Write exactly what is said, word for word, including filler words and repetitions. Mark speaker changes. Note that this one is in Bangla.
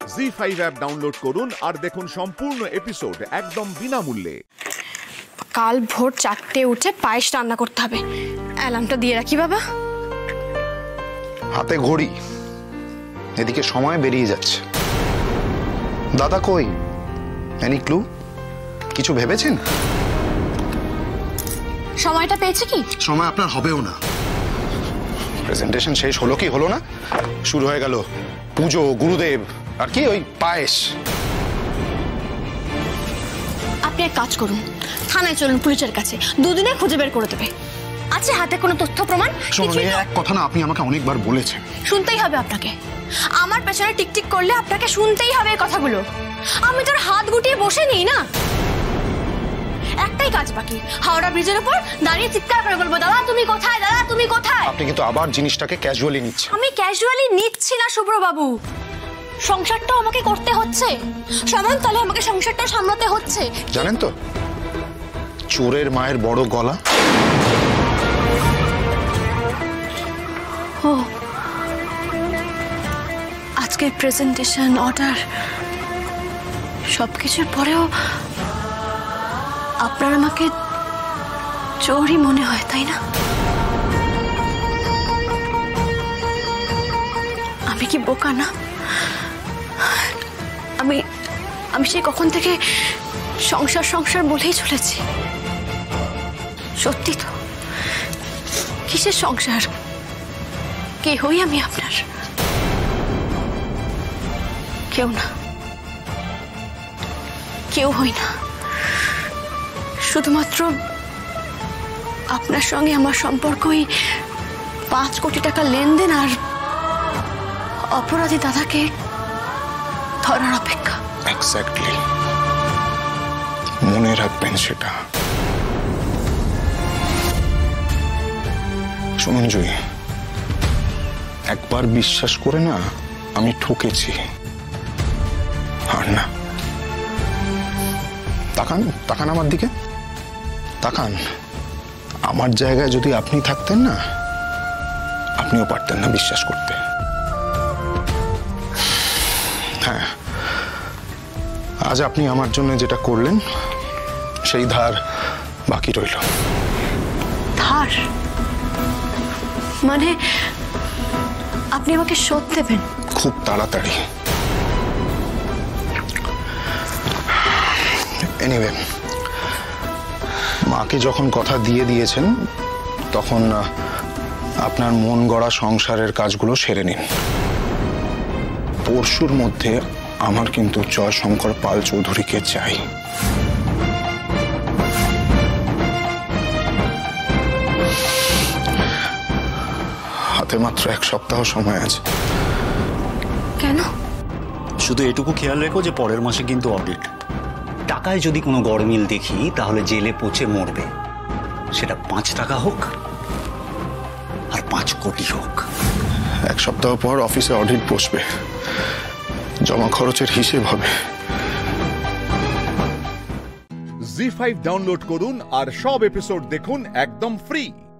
Speaker 1: জি ফাইভ অ্যাপ ডাউনলোড করুন আর দেখুন সম্পূর্ণ এপিসোড একদম বিনামূল্যে।
Speaker 2: কাল ভোর চারটে উঠে পায়েস রান্না করতে হবে। অ্যালার্মটা দিয়ে রাখি বাবা।
Speaker 3: হাতে ঘড়ি, এদিকে সময় বেরিয়ে যাচ্ছে। দাদা কই? Any clue? কিছু ভেবেছেন?
Speaker 2: সময়টা পেয়েছে কি?
Speaker 3: সময় আপনার হবেও না। প্রেজেন্টেশন শেষ হলো কি হলো না, শুরু হয়ে গেল পুজো, গুরুদেব আর কি ওই পায়েস।
Speaker 2: আপনি এক কাজ করুন, থানায় চলুন, পুলিশের কাছে দুদিনে খুঁজে বের করে দেবে। আছে হাতে কোনো তথ্য প্রমাণ?
Speaker 3: শুনুন, এক কথা না আপনি আমাকে অনেকবার বলেছেন।
Speaker 2: শুনতেই হবে আপনাকে। আমার পেছনে টিকটিক করলে আপনাকে শুনতেই হবে এই কথাগুলো। আমি তোর হাত গুটিয়ে বসে নেই না। একটাই কাজ বাকি, হাওড়া ব্রিজের উপর দাঁড়িয়ে চিৎকার করে বলবো, দাদা তুমি কোথায়, দাদা তুমি কোথায়।
Speaker 3: আপনি কিন্তু আবার জিনিসটাকে ক্যাজুয়ালি নিচ্ছেন।
Speaker 2: আমি ক্যাজুয়ালি নিচ্ছি না শুভ্র বাবু। সংসারটাও আমাকে করতে হচ্ছে, সমান তাহলে আমাকে সংসারটাও সামলাতে হচ্ছে।
Speaker 3: জানেন তো, চোরের মায়ের বড় গলা।
Speaker 2: ও আজকে প্রেজেন্টেশন, অর্ডার সবকিছুর পরেও আপনার আমাকে চোরই মনে হয়, তাই না? আমি কি বোকা না? আমি আমি সে কখন থেকে সংসার সংসার বলেই চলেছি। সত্যি তো, কিসের সংসার? কে হই আমি আপনার? কেউ না, কেউ হই না। শুধুমাত্র আপনার সঙ্গে আমার সম্পর্কই পাঁচ কোটি টাকা লেনদেন আর অপরাধী দাদাকে ধরার অপেক্ষা।
Speaker 3: এক্স্যাক্টলি, মনে রাখবেন সেটা। শুনুন জুই, একবার বিশ্বাস করে না আমি ঠকেছি, আর না। তাকান তাকান আমার দিকে, তাকান। আমার জায়গায় যদি আপনি থাকতেন না, আপনিও পারতেন না বিশ্বাস করতে। হ্যাঁ, আজ আপনি আমার জন্য যেটা করলেন সেই ধার বাকি রইল।
Speaker 2: ধার মানে আপনি আমাকে শোধ দেবেন?
Speaker 3: খুব তাড়াতাড়ি। এনিওয়ে, মাকে যখন কথা দিয়ে দিয়েছেন তখন আপনার মন গড়া সংসারের কাজগুলো সেরে নিন। পরশুর মধ্যে আমার কিন্তু জয়শঙ্কর পাল চৌধুরীকে চাই। হাতে মাত্র এক সপ্তাহ সময় আছে।
Speaker 2: কেন?
Speaker 4: শুধু এটুকু খেয়াল রেখো যে পরের মাসে কিন্তু অডিট। টাকায় যদি কোনো গড়মিল দেখি তাহলে জেলে পচে মরবে। সেটা পাঁচ টাকা হোক আর পাঁচ কোটি হোক।
Speaker 3: এক সপ্তাহ পর অফিসে অডিট বসবে, জমা খরচের হিসেব হবে।
Speaker 1: জি ফাইভ ডাউনলোড করুন আর সব এপিসোড দেখুন একদম ফ্রি।